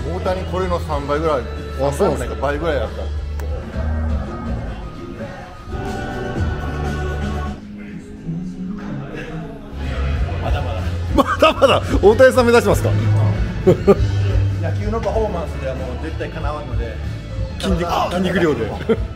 大谷これの3倍ぐらい、 あそうなんですかなんか倍ぐらいやった。まだまだ大谷さん目指してますか？ 野球のパフォーマンスではもう絶対かなわんので、 筋肉量で